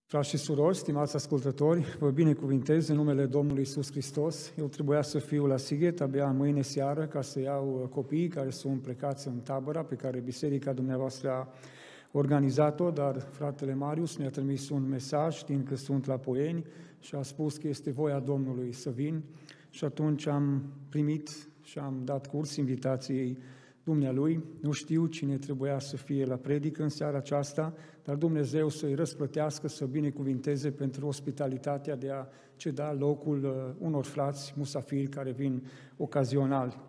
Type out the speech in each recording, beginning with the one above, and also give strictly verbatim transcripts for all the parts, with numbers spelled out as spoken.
Frați și surori, stimați ascultători, vă binecuvintez în numele Domnului Iisus Hristos. Eu trebuia să fiu la Sighet abia mâine seară ca să iau copiii care sunt plecați în tabăra pe care biserica dumneavoastră a organizat-o, dar fratele Marius mi-a trimis un mesaj știind că sunt la Poieni și a spus că este voia Domnului să vin și atunci am primit și am dat curs invitației dumnealui. Nu știu cine trebuia să fie la predică în seara aceasta, dar Dumnezeu să-i răsplătească, să binecuvinteze pentru ospitalitatea de a ceda locul unor frați musafiri care vin ocazional.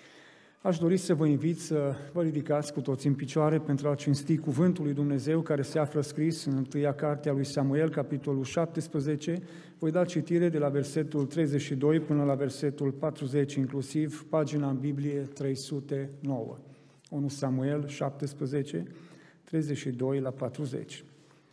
Aș dori să vă invit să vă ridicați cu toți în picioare pentru a cinsti cuvântul lui Dumnezeu care se află scris în întâia carte a lui Samuel, capitolul șaptesprezece. Voi da citire de la versetul treizeci și doi până la versetul patruzeci, inclusiv pagina în Biblie trei sute nouă. unu Samuel șaptesprezece, treizeci și doi la patruzeci.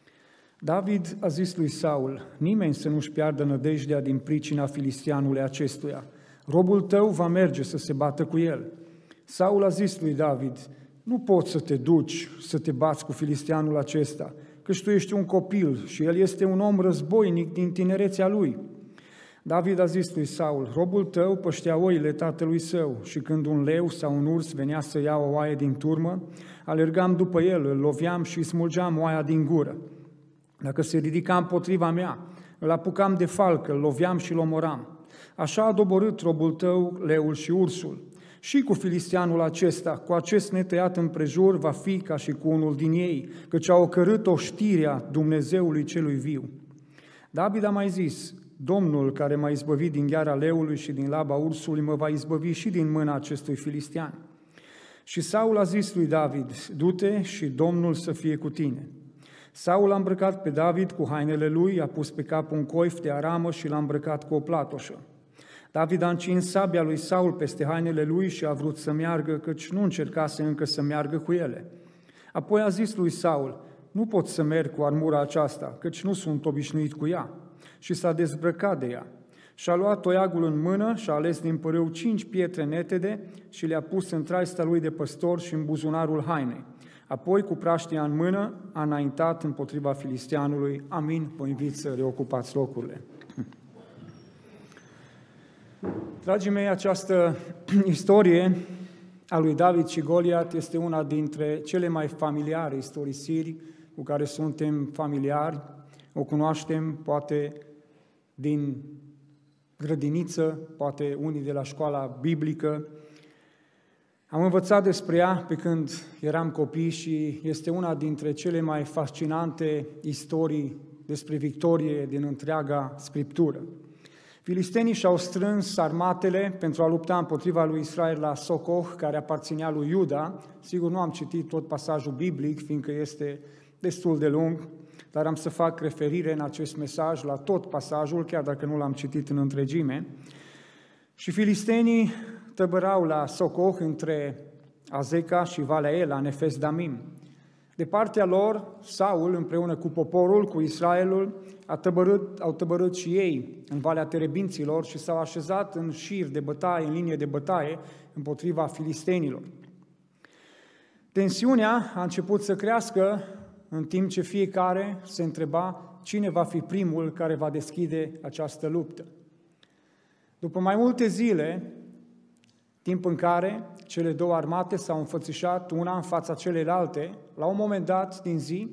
David a zis lui Saul: nimeni să nu-și piardă nădejdea din pricina filisteanului acestuia. Robul tău va merge să se bată cu el. Saul a zis lui David: nu poți să te duci să te bați cu filisteanul acesta, căci tu ești un copil și el este un om războinic din tinerețea lui. David a zis lui Saul: robul tău păștea oile tatălui său și când un leu sau un urs venea să ia o oaie din turmă, alergam după el, îl loveam și îi smulgeam oaia din gură. Dacă se ridica împotriva mea, îl apucam de falcă, îl loveam și îl omoram. Așa a doborât robul tău leul și ursul. Și cu filisteanul acesta, cu acest netăiat împrejur, va fi ca și cu unul din ei, căci a ocărât oștirea Dumnezeului celui viu. David a mai zis: Domnul care m-a izbăvit din gheara leului și din laba ursului mă va izbăvi și din mâna acestui filistean. Și Saul a zis lui David: du-te și Domnul să fie cu tine. Saul a îmbrăcat pe David cu hainele lui, a pus pe cap un coif de aramă și l-a îmbrăcat cu o platoșă. David a încins sabia lui Saul peste hainele lui și a vrut să meargă, căci nu încercase încă să meargă cu ele. Apoi a zis lui Saul: nu pot să merg cu armura aceasta, căci nu sunt obișnuit cu ea. Și s-a dezbrăcat de ea. Și-a luat toiagul în mână și a ales din părâu cinci pietre netede și le-a pus în traista lui de păstor și în buzunarul hainei. Apoi, cu praștia în mână, a înaintat împotriva filisteanului. Amin. Vă invit să reocupați locurile. Dragii mei, această istorie a lui David și Goliat este una dintre cele mai familiare istorisiri cu care suntem familiari. O cunoaștem poate din grădiniță, poate unii de la școala biblică. Am învățat despre ea pe când eram copii și este una dintre cele mai fascinante istorii despre victorie din întreaga Scriptură. Filistenii și-au strâns armatele pentru a lupta împotriva lui Israel la Socoh, care aparținea lui Iuda. Sigur, nu am citit tot pasajul biblic, fiindcă este destul de lung, dar am să fac referire în acest mesaj la tot pasajul, chiar dacă nu l-am citit în întregime. Și filistenii tăbărau la Socoh între Azeca și Valea Ela, Nefes Damim. De partea lor, Saul, împreună cu poporul, cu Israelul, a tăbărât, au tăbărât și ei în Valea Terebinților și s-au așezat în șir de bătaie, în linie de bătaie, împotriva filistenilor. Tensiunea a început să crească în timp ce fiecare se întreba cine va fi primul care va deschide această luptă. După mai multe zile, timp în care cele două armate s-au înfățișat una în fața celelalte, la un moment dat din zi,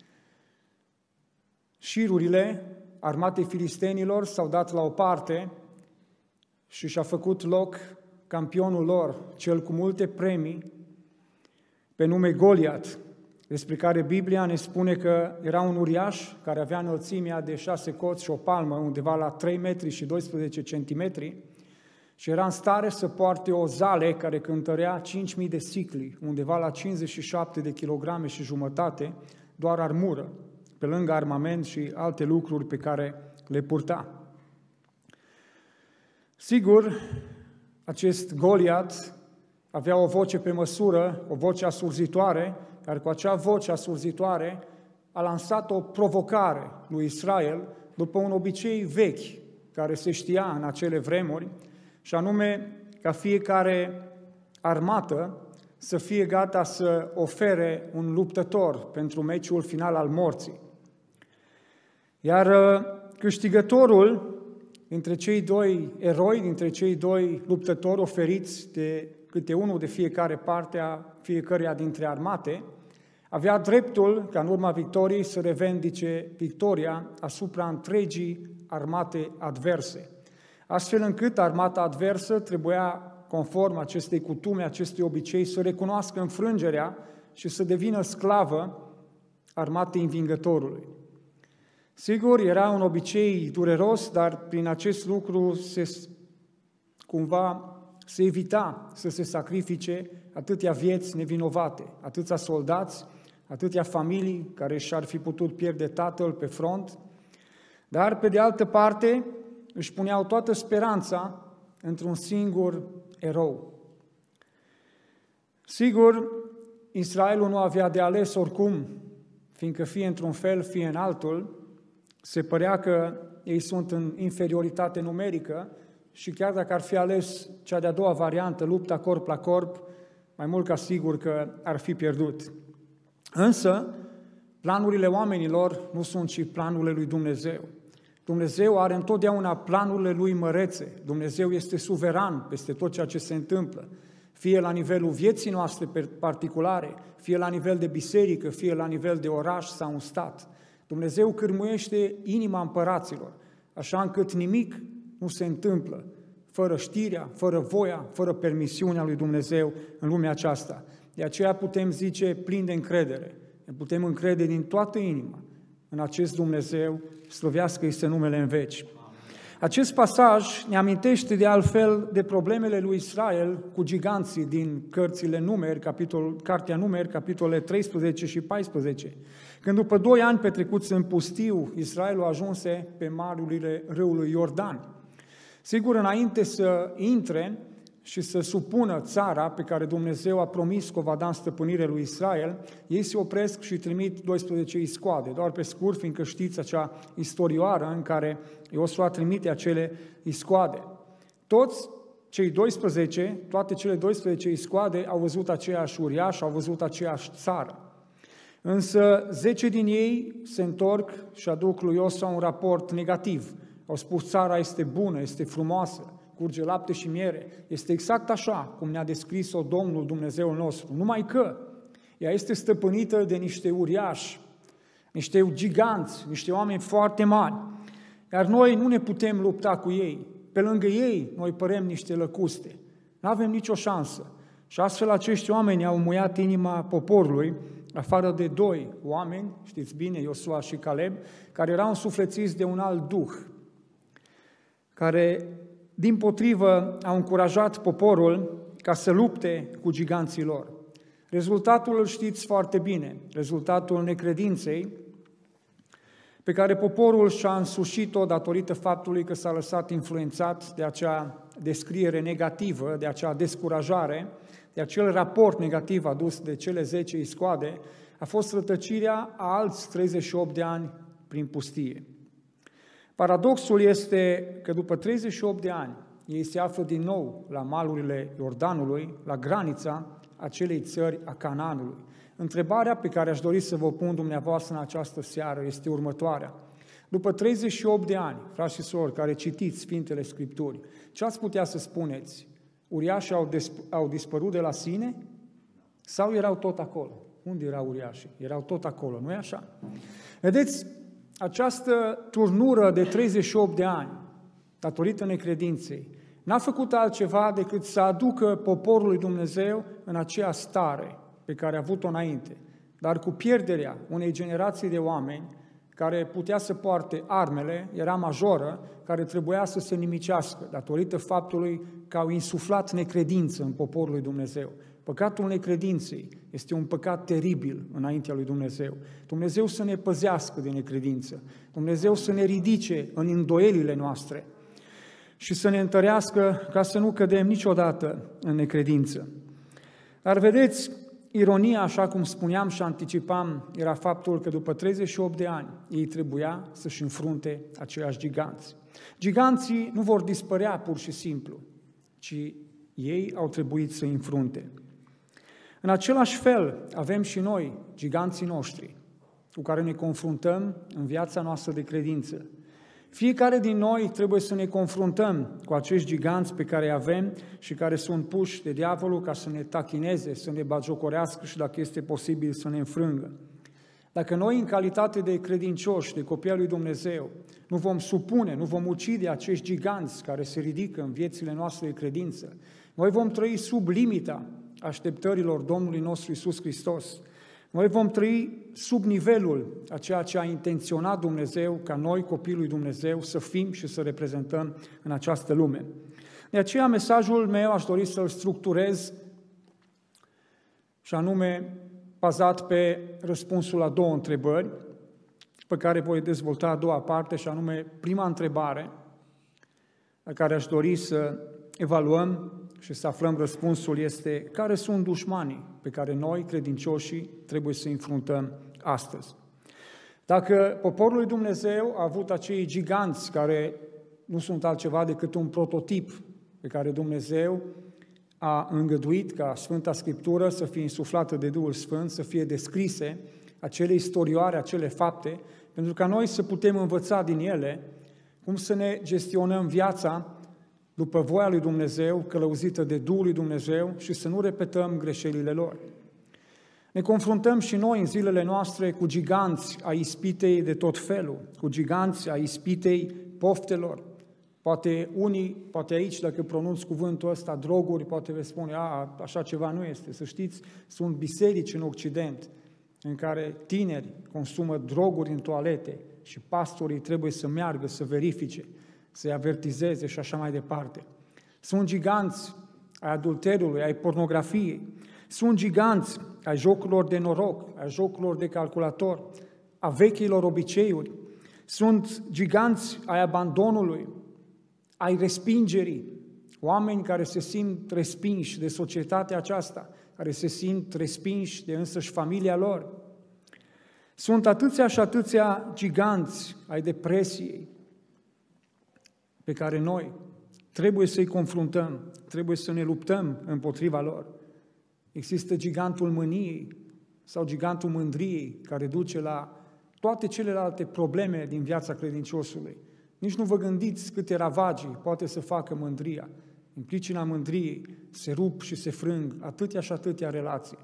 șirurile armatei filistenilor s-au dat la o parte și și-a făcut loc campionul lor, cel cu multe premii, pe nume Goliat, despre care Biblia ne spune că era un uriaș care avea înălțimea de șase coți și o palmă, undeva la trei metri și doisprezece centimetri, și era în stare să poarte o zale care cântărea cinci mii de sicli, undeva la cincizeci și șapte de kilograme și jumătate, doar armură, pe lângă armament și alte lucruri pe care le purta. Sigur, acest Goliat avea o voce pe măsură, o voce asurzitoare, care cu acea voce asurzitoare a lansat o provocare lui Israel după un obicei vechi care se știa în acele vremuri, și anume ca fiecare armată să fie gata să ofere un luptător pentru meciul final al morții. Iar câștigătorul dintre cei doi eroi, dintre cei doi luptători oferiți de câte unul de fiecare parte a fiecăreia dintre armate, avea dreptul ca în urma victoriei să revendice victoria asupra întregii armate adverse, astfel încât armata adversă trebuia, conform acestei cutume, acestui obicei, să recunoască înfrângerea și să devină sclavă armatei învingătorului. Sigur, era un obicei dureros, dar prin acest lucru se, cumva se evita să se sacrifice atâtea vieți nevinovate, atâția soldați, atâtea familii care și-ar fi putut pierde tatăl pe front, dar, pe de altă parte, își puneau toată speranța într-un singur erou. Sigur, Israelul nu avea de ales oricum, fiindcă fie într-un fel, fie în altul, se părea că ei sunt în inferioritate numerică și chiar dacă ar fi ales cea de-a doua variantă, lupta corp la corp, mai mult ca sigur că ar fi pierdut. Însă, planurile oamenilor nu sunt și planurile lui Dumnezeu. Dumnezeu are întotdeauna planurile lui mărețe. Dumnezeu este suveran peste tot ceea ce se întâmplă, fie la nivelul vieții noastre particulare, fie la nivel de biserică, fie la nivel de oraș sau un stat. Dumnezeu cârmuiește inima împăraților, așa încât nimic nu se întâmplă fără știrea, fără voia, fără permisiunea lui Dumnezeu în lumea aceasta. De aceea putem zice plin de încredere, ne putem încrede din toată inima în acest Dumnezeu, slăvească-i se numele în veci. Acest pasaj ne amintește de altfel de problemele lui Israel cu giganții din cărțile Numeri, capitol, Cartea Numeri, capitolele treisprezece și paisprezece. Când după doi ani petrecuți în pustiu, Israelul ajunse pe malurile râului Iordan. Sigur, înainte să intre și să supună țara pe care Dumnezeu a promis că o va da în stăpânire lui Israel, ei se opresc și trimit doisprezece iscoade. Doar pe scurt, fiindcă știți acea istorioară în care Iosua trimite acele iscoade. Toți cei doisprezece, toate cele doisprezece iscoade au văzut aceeași uriașă, au văzut aceeași țară. Însă zece din ei se întorc și aduc lui Iosua un raport negativ. Au spus, țara este bună, este frumoasă, curge lapte și miere, este exact așa cum ne-a descris-o Domnul Dumnezeul nostru, numai că ea este stăpânită de niște uriași, niște giganți, niște oameni foarte mari, iar noi nu ne putem lupta cu ei, pe lângă ei noi părem niște lăcuste, nu avem nicio șansă. Și astfel acești oameni au muiat inima poporului, afară de doi oameni, știți bine, Iosua și Caleb, care erau însuflețiți de un alt duh, care dimpotrivă au încurajat poporul ca să lupte cu giganții lor. Rezultatul îl știți foarte bine, rezultatul necredinței pe care poporul și-a însușit-o datorită faptului că s-a lăsat influențat de acea descriere negativă, de acea descurajare, de acel raport negativ adus de cele zece iscoade, a fost rătăcirea a alți treizeci și opt de ani prin pustie. Paradoxul este că după treizeci și opt de ani, ei se află din nou la malurile Iordanului, la granița acelei țări a Canaanului. Întrebarea pe care aș dori să vă pun dumneavoastră în această seară este următoarea. După treizeci și opt de ani, frați și sorori, care citiți Sfintele Scripturi, ce ați putea să spuneți? Uriașii au, desp- au dispărut de la sine sau erau tot acolo? Unde erau uriașii? Erau tot acolo, nu-i așa? Vedeți, această turnură de treizeci și opt de ani, datorită necredinței, n-a făcut altceva decât să aducă poporul lui Dumnezeu în aceea stare pe care a avut-o înainte, dar cu pierderea unei generații de oameni care putea să poarte armele, era majoră, care trebuia să se nimicească, datorită faptului că au insuflat necredință în poporul lui Dumnezeu. Păcatul necredinței este un păcat teribil înaintea lui Dumnezeu. Dumnezeu să ne păzească de necredință, Dumnezeu să ne ridice în îndoielile noastre și să ne întărească ca să nu cădem niciodată în necredință. Dar vedeți, ironia, așa cum spuneam și anticipam, era faptul că după treizeci și opt de ani ei trebuia să-și înfrunte aceiași giganți. Giganții nu vor dispărea pur și simplu, ci ei au trebuit să-i înfrunte. În același fel avem și noi giganții noștri. cu care ne confruntăm în viața noastră de credință. Fiecare din noi trebuie să ne confruntăm cu acești giganți pe care îi avem și care sunt puși de diavolul ca să ne tachineze, să ne bagiocorească și, dacă este posibil, să ne înfrângă. Dacă noi, în calitate de credincioși, de copii al lui Dumnezeu, nu vom supune, nu vom ucide acești giganți care se ridică în viețile noastre de credință, noi vom trăi sub limita așteptărilor Domnului nostru Iisus Hristos. Noi vom trăi sub nivelul a ceea ce a intenționat Dumnezeu ca noi, copiii lui Dumnezeu, să fim și să reprezentăm în această lume. De aceea, mesajul meu aș dori să-l structurez și anume bazat pe răspunsul la două întrebări, pe care voi dezvolta a doua parte, și anume prima întrebare la care aș dori să evaluăm și să aflăm răspunsul este: care sunt dușmanii pe care noi, credincioșii, trebuie să înfruntăm astăzi? Dacă poporul lui Dumnezeu a avut acei giganți care nu sunt altceva decât un prototip pe care Dumnezeu a îngăduit ca Sfânta Scriptură să fie insuflată de Duhul Sfânt, să fie descrise acele istorioare, acele fapte, pentru ca noi să putem învăța din ele cum să ne gestionăm viața după voia lui Dumnezeu, călăuzită de Duhul lui Dumnezeu, și să nu repetăm greșelile lor. Ne confruntăm și noi în zilele noastre cu giganți a ispitei de tot felul, cu giganți a ispitei poftelor. Poate unii, poate aici, dacă pronunț cuvântul ăsta, droguri, poate veți spune: a, așa ceva nu este. Să știți, sunt biserici în Occident în care tineri consumă droguri în toalete și pastorii trebuie să meargă, să verifice, să-i avertizeze și așa mai departe. Sunt giganți ai adulterului, ai pornografiei, sunt giganți ai jocurilor de noroc, ai jocurilor de calculator, a vechilor obiceiuri, sunt giganți ai abandonului, ai respingerii, oameni care se simt respinși de societatea aceasta, care se simt respinși de însăși familia lor. Sunt atâția și atâția giganți ai depresiei pe care noi trebuie să-i confruntăm, trebuie să ne luptăm împotriva lor. Există gigantul mâniei sau gigantul mândriei, care duce la toate celelalte probleme din viața credinciosului. Nici nu vă gândiți câte ravagii poate să facă mândria. În pricina mândriei se rup și se frâng atâtea și atâtea relații.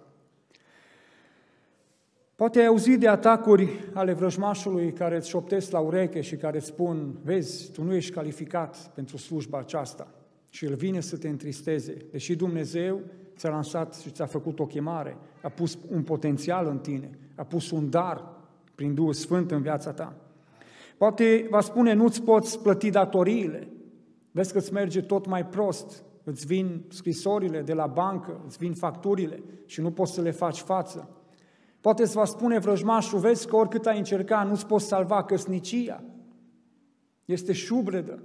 Poate ai auzit de atacuri ale vrăjmașului care îți șoptesc la ureche și care îți spun: vezi, tu nu ești calificat pentru slujba aceasta, și el vine să te întristeze, deși Dumnezeu ți-a lansat și ți-a făcut o chemare, a pus un potențial în tine, a pus un dar prin Duhul Sfânt în viața ta. Poate va spune: nu-ți poți plăti datoriile, vezi că îți merge tot mai prost, îți vin scrisorile de la bancă, îți vin facturile și nu poți să le faci față. Poate îți va spune vrăjmașul: vezi că oricât ai încerca, nu-ți poți salva căsnicia, este șubredă.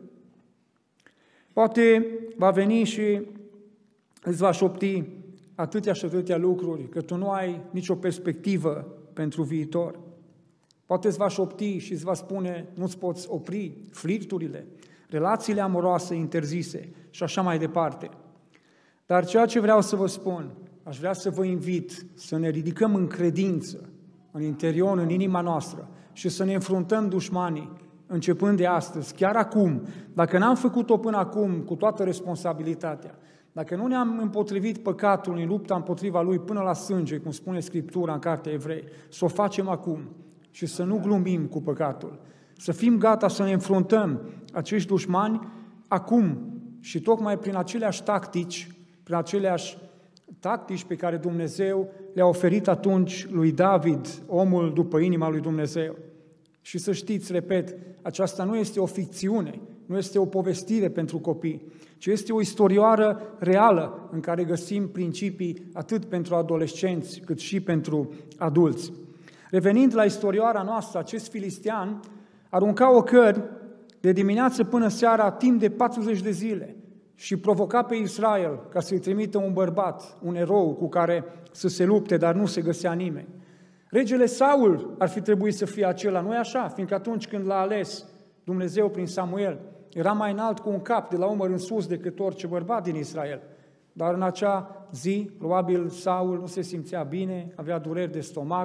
Poate va veni și îți va șopti atâtea și atâtea lucruri, că tu nu ai nicio perspectivă pentru viitor. Poate îți va șopti și îți va spune: nu-ți poți opri flirturile, relațiile amoroase interzise și așa mai departe. Dar ceea ce vreau să vă spun, aș vrea să vă invit să ne ridicăm în credință, în interior, în inima noastră, și să ne înfruntăm dușmanii, începând de astăzi, chiar acum. Dacă n-am făcut-o până acum cu toată responsabilitatea, dacă nu ne-am împotrivit păcatul în lupta împotriva lui până la sânge, cum spune Scriptura în Cartea Evrei, să o facem acum și să nu glumim cu păcatul, să fim gata să ne înfruntăm acești dușmani acum și tocmai prin aceleași tactici, prin aceleași tactici pe care Dumnezeu le-a oferit atunci lui David, omul după inima lui Dumnezeu. Și să știți, repet, aceasta nu este o ficțiune, nu este o povestire pentru copii, ci este o istorioară reală în care găsim principii atât pentru adolescenți cât și pentru adulți. Revenind la istorioara noastră, acest filistean arunca ocări de dimineață până seara timp de patruzeci de zile și provoca pe Israel ca să-i trimită un bărbat, un erou cu care să se lupte, dar nu se găsea nimeni. Regele Saul ar fi trebuit să fie acela, nu-i așa? Fiindcă atunci când l-a ales Dumnezeu prin Samuel, era mai înalt cu un cap de la umăr în sus decât orice bărbat din Israel. Dar în acea zi, probabil Saul nu se simțea bine, avea dureri de stomac,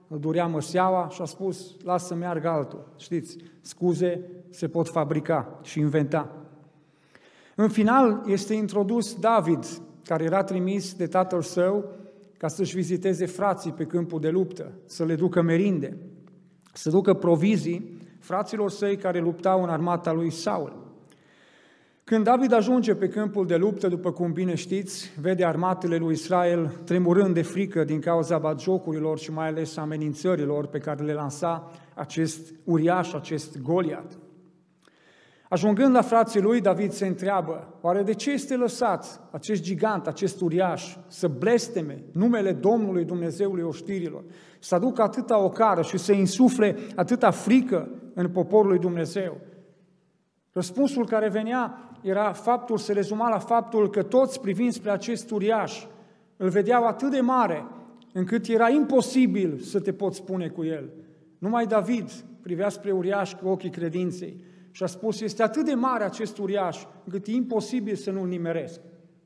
îl durea măseaua și a spus, lasă să meargă altul. Știți, scuze se pot fabrica și inventa. În final este introdus David, care era trimis de tatăl său ca să-și viziteze frații pe câmpul de luptă, să le ducă merinde, să ducă provizii fraților săi care luptau în armata lui Saul. Când David ajunge pe câmpul de luptă, după cum bine știți, vede armatele lui Israel tremurând de frică din cauza batjocurilor și mai ales amenințărilor pe care le lansa acest uriaș, acest Goliat. Ajungând la frații lui, David se întreabă, oare de ce este lăsat acest gigant, acest uriaș, să blesteme numele Domnului Dumnezeului oștirilor, să aducă atâta ocară și să insufle atâta frică în poporul lui Dumnezeu? Răspunsul care venea era faptul, se rezuma la faptul că toți privind spre acest uriaș îl vedeau atât de mare încât era imposibil să te poți spune cu el. Numai David privea spre uriaș cu ochii credinței și a spus, este atât de mare acest uriaș încât e imposibil să nu-l nimeresc.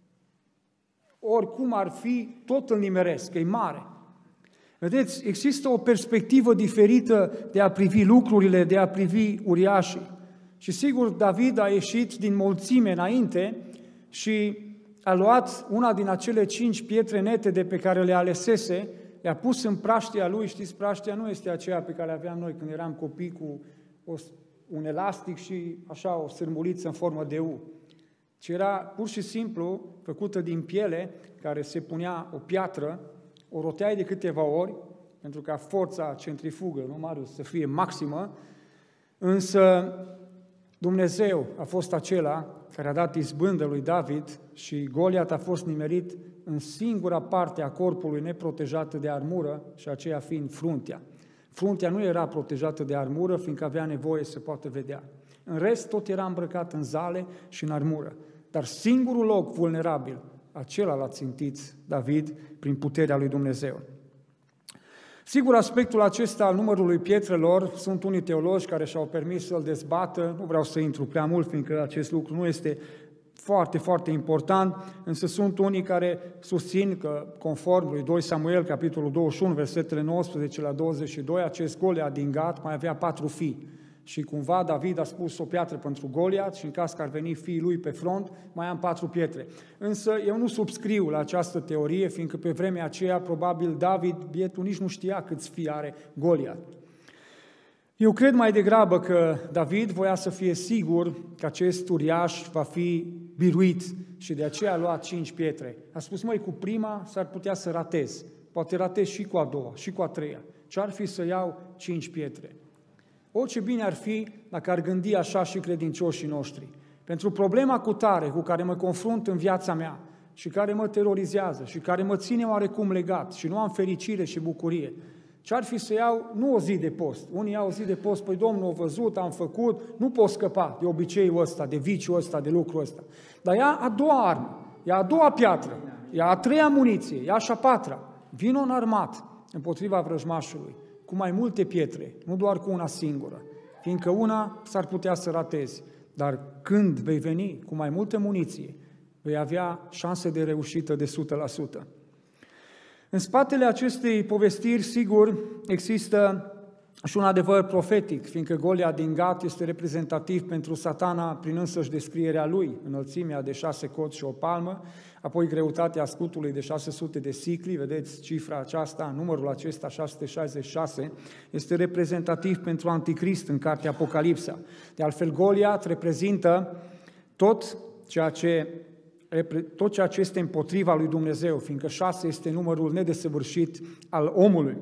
Oricum ar fi, tot îl nimeresc, că e mare. Vedeți, există o perspectivă diferită de a privi lucrurile, de a privi uriașii. Și sigur, David a ieșit din mulțime înainte și a luat una din acele cinci pietre nete de pe care le alesese, le-a pus în praștia lui. Știți, praștia nu este aceea pe care le aveam noi când eram copii cu o, un elastic și așa o sârmuliță în formă de U, ci era pur și simplu făcută din piele, care se punea o piatră, o roteai de câteva ori, pentru ca forța centrifugă, nu, Marius, să fie maximă, însă Dumnezeu a fost acela care a dat izbândă lui David și Goliat a fost nimerit în singura parte a corpului neprotejată de armură și aceea fiind fruntea. Fruntea nu era protejată de armură, fiindcă avea nevoie să poată vedea. În rest, tot era îmbrăcat în zale și în armură. Dar singurul loc vulnerabil, acela l-a țintit David prin puterea lui Dumnezeu. Sigur, aspectul acesta al numărului pietrelor, sunt unii teologi care și-au permis să-l dezbată, nu vreau să intru prea mult, fiindcă acest lucru nu este foarte, foarte important, însă sunt unii care susțin că, conform lui doi Samuel, capitolul douăzeci și unu, versetele nouăsprezece la douăzeci și doi, acest Goliat din Gat mai avea patru fii. Și cumva David a spus o piatră pentru Goliat și în caz că ar veni fiii lui pe front, mai am patru pietre. Însă eu nu subscriu la această teorie, fiindcă pe vremea aceea probabil David, bietul, nici nu știa câți fii are Goliat. Eu cred mai degrabă că David voia să fie sigur că acest uriaș va fi biruit și de aceea a luat cinci pietre. A spus, măi, cu prima s-ar putea să ratez, poate ratez și cu a doua, și cu a treia. Ce-ar fi să iau cinci pietre? Orice bine ar fi dacă ar gândi așa și credincioșii noștri. Pentru problema cu tare cu care mă confrunt în viața mea și care mă terorizează și care mă ține oarecum legat și nu am fericire și bucurie, ce-ar fi să iau nu o zi de post? Unii iau o zi de post, păi Domnul a văzut, am făcut, nu pot scăpa de obiceiul ăsta, de viciul ăsta, de lucrul ăsta. Dar ia a doua armă, ia a doua piatră, ia a treia muniție, ia și a patra, vino înarmat împotriva vrăjmașului, cu mai multe pietre, nu doar cu una singură, fiindcă una s-ar putea să ratezi, dar când vei veni cu mai multă muniție, vei avea șanse de reușită de o sută la sută. În spatele acestei povestiri, sigur, există și un adevăr profetic, fiindcă Goliat din Gat este reprezentativ pentru Satana prin însăși descrierea lui, înălțimea de șase coți și o palmă, apoi greutatea scutului de șase sute de sicli, vedeți cifra aceasta, numărul acesta, șase sute șaizeci și șase, este reprezentativ pentru Anticrist în cartea Apocalipsa. De altfel, Goliat reprezintă tot ceea ce tot ceea ce este împotriva lui Dumnezeu, fiindcă șase este numărul nedesăvârșit al omului.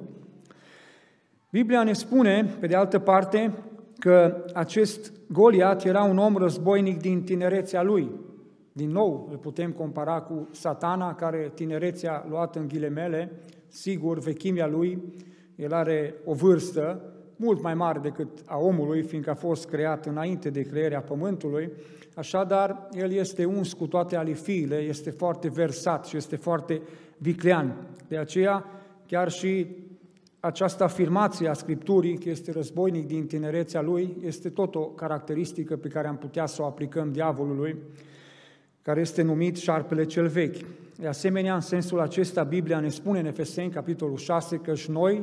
Biblia ne spune, pe de altă parte, că acest Goliat era un om războinic din tinerețea lui. Din nou, îl putem compara cu Satana, care tinerețea luată în ghilemele, sigur, vechimea lui, el are o vârstă mult mai mare decât a omului, fiindcă a fost creat înainte de crearea pământului, așadar, el este uns cu toate alifiile, este foarte versat și este foarte viclean. De aceea, chiar și această afirmație a Scripturii, că este războinic din tinerețea lui, este tot o caracteristică pe care am putea să o aplicăm diavolului, care este numit șarpele cel vechi. De asemenea, în sensul acesta, Biblia ne spune în Efeseni, capitolul șase, că și noi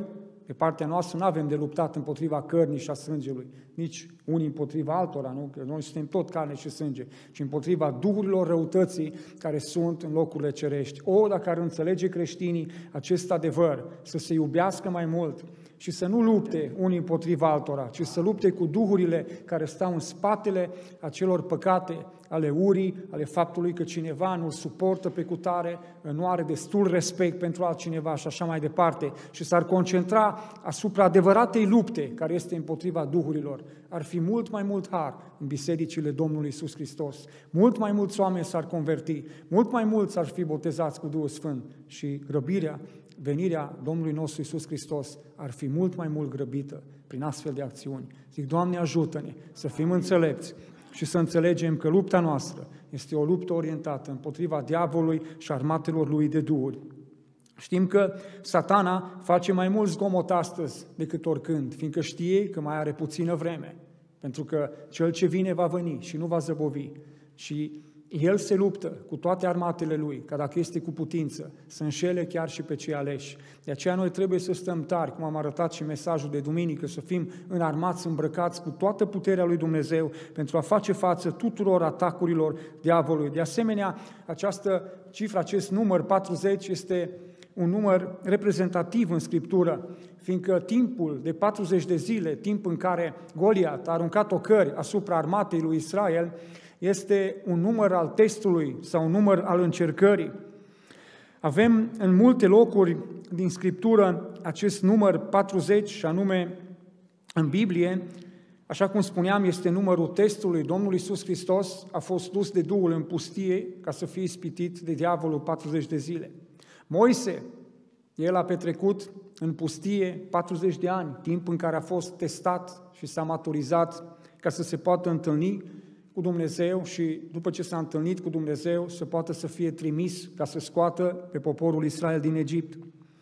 Pe partea noastră nu avem de luptat împotriva cărnii și a sângelui, nici unii împotriva altora, nu? Că noi suntem tot carne și sânge, ci împotriva duhurilor răutății care sunt în locurile cerești. O, dacă ar înțelege creștinii acest adevăr, să se iubească mai mult și să nu lupte unii împotriva altora, ci să lupte cu duhurile care stau în spatele acelor păcate, ale urii, ale faptului că cineva nu-l suportă pe cutare, nu are destul respect pentru altcineva și așa mai departe, și s-ar concentra asupra adevăratei lupte care este împotriva duhurilor, ar fi mult mai mult har în bisericile Domnului Iisus Hristos. Mult mai mulți oameni s-ar converti, mult mai mulți ar fi botezați cu Duhul Sfânt și răbirea, venirea Domnului nostru Iisus Hristos ar fi mult mai mult grăbită prin astfel de acțiuni. Zic, Doamne, ajută-ne să fim înțelepți și să înțelegem că lupta noastră este o luptă orientată împotriva diavolului și armatelor lui de duhuri. Știm că Satana face mai mult zgomot astăzi decât oricând, fiindcă știe că mai are puțină vreme, pentru că cel ce vine va veni și nu va zăbovi. Și el se luptă cu toate armatele lui, ca dacă este cu putință, să înșele chiar și pe cei aleși. De aceea noi trebuie să stăm tari, cum am arătat și mesajul de duminică, să fim înarmați, îmbrăcați cu toată puterea lui Dumnezeu pentru a face față tuturor atacurilor diavolului. De asemenea, această cifră, acest număr patruzeci este un număr reprezentativ în Scriptură, fiindcă timpul de patruzeci de zile, timp în care Goliat a aruncat ocări asupra armatei lui Israel, este un număr al testului sau un număr al încercării. Avem în multe locuri din Scriptură acest număr patruzeci, și anume în Biblie, așa cum spuneam, este numărul testului. Domnul Iisus Hristos a fost dus de Duhul în pustie ca să fie ispitit de diavolul patruzeci de zile. Moise, el a petrecut în pustie patruzeci de ani, timp în care a fost testat și s-a maturizat ca să se poată întâlni cu Dumnezeu și după ce s-a întâlnit cu Dumnezeu să poată să fie trimis ca să scoată pe poporul Israel din Egipt.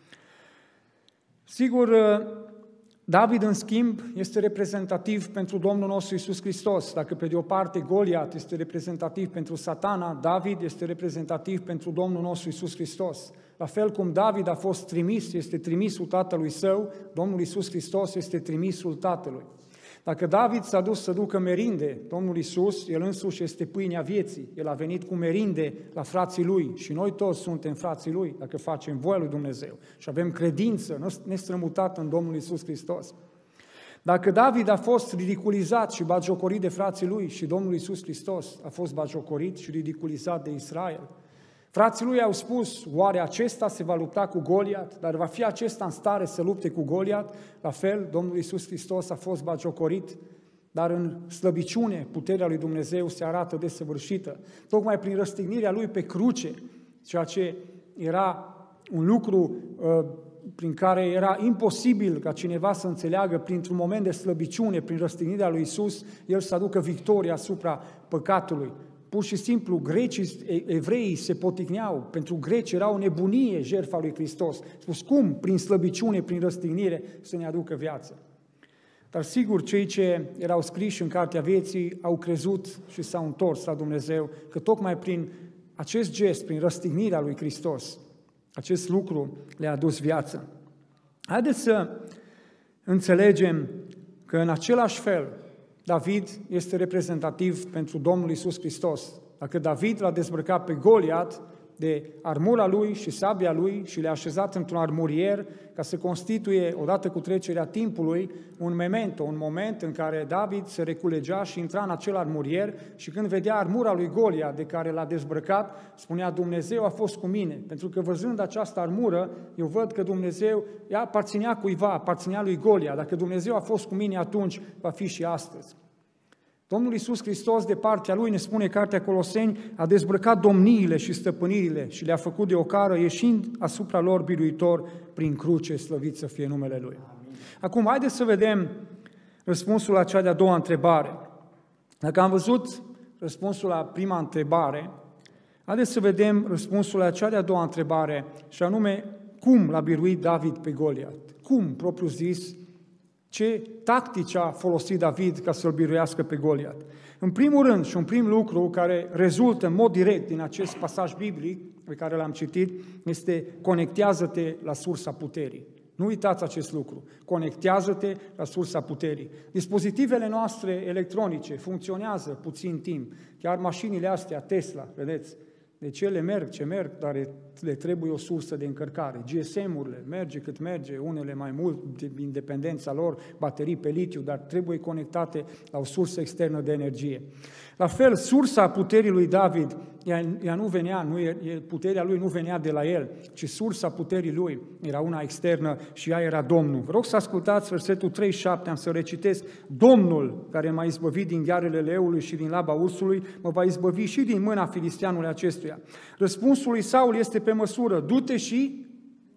Sigur, David, în schimb, este reprezentativ pentru Domnul nostru Iisus Hristos. Dacă pe de o parte Goliat este reprezentativ pentru Satana, David este reprezentativ pentru Domnul nostru Iisus Hristos. La fel cum David a fost trimis, este trimisul tatălui său, Domnul Iisus Hristos este trimisul tatălui. Dacă David s-a dus să ducă merinde, Domnul Iisus, El însuși este pâinea vieții. El a venit cu merinde la frații Lui și noi toți suntem frații Lui, dacă facem voia lui Dumnezeu și avem credință nestrămutată în Domnul Iisus Hristos. Dacă David a fost ridiculizat și batjocorit de frații Lui și Domnul Iisus Hristos a fost batjocorit și ridiculizat de Israel, frații Lui au spus, oare acesta se va lupta cu Goliat, dar va fi acesta în stare să lupte cu Goliat? La fel, Domnul Iisus Hristos a fost batjocorit, dar în slăbiciune puterea lui Dumnezeu se arată desăvârșită. Tocmai prin răstignirea Lui pe cruce, ceea ce era un lucru uh, prin care era imposibil ca cineva să înțeleagă, printr-un moment de slăbiciune, prin răstignirea lui Iisus, El să aducă victoria asupra păcatului. Pur și simplu, grecii, evreii se poticneau, pentru greci era o nebunie jertfa lui Hristos. Spus, cum? Prin slăbiciune, prin răstignire, să ne aducă viață. Dar sigur, cei ce erau scriși în Cartea Vieții au crezut și s-au întors la Dumnezeu, că tocmai prin acest gest, prin răstignirea lui Hristos, acest lucru le-a adus viață. Haideți să înțelegem că în același fel, David este reprezentativ pentru Domnul Iisus Hristos. Dacă David l-a dezbrăcat pe Goliat de armura lui și sabia lui și le-a așezat într-un armurier ca să constituie, odată cu trecerea timpului, un memento, un moment în care David se reculegea și intra în acel armurier și când vedea armura lui Goliat de care l-a dezbrăcat, spunea, Dumnezeu a fost cu mine, pentru că văzând această armură, eu văd că Dumnezeu, ea aparținea cuiva, aparținea lui Goliat. Dacă Dumnezeu a fost cu mine atunci, va fi și astăzi. Domnul Iisus Hristos, de partea Lui, ne spune Cartea Coloseni, a dezbrăcat domniile și stăpânirile și le-a făcut de ocară, ieșind asupra lor biruitor prin cruce, slăvit să fie numele Lui. Amin. Acum, haideți să vedem răspunsul la cea de-a doua întrebare. Dacă am văzut răspunsul la prima întrebare, haideți să vedem răspunsul la cea de-a doua întrebare, și anume, cum l-a biruit David pe Goliat? Cum, propriu zis, ce tactici a folosit David ca să-l biruiască pe Goliat? În primul rând, și un prim lucru care rezultă în mod direct din acest pasaj biblic pe care l-am citit, este conectează-te la sursa puterii. Nu uitați acest lucru. Conectează-te la sursa puterii. Dispozitivele noastre electronice funcționează puțin timp. Chiar mașinile astea, Tesla, vedeți? Deci ele merg ce merg, dar le trebuie o sursă de încărcare. G S M-urile merge cât merge, unele mai mult, de independența lor, baterii pe litiu, dar trebuie conectate la o sursă externă de energie. La fel, sursa puterii lui David, ea, ea nu venea, nu, puterea lui nu venea de la el, ci sursa puterii lui era una externă și ea era Domnul. Vă rog să ascultați versetul treizeci și șapte, am să recitesc. Domnul, care m-a izbăvit din ghearele leului și din laba ursului, mă va izbăvi și din mâna filisteanului acestuia. Răspunsul lui Saul este pe măsură, du-te și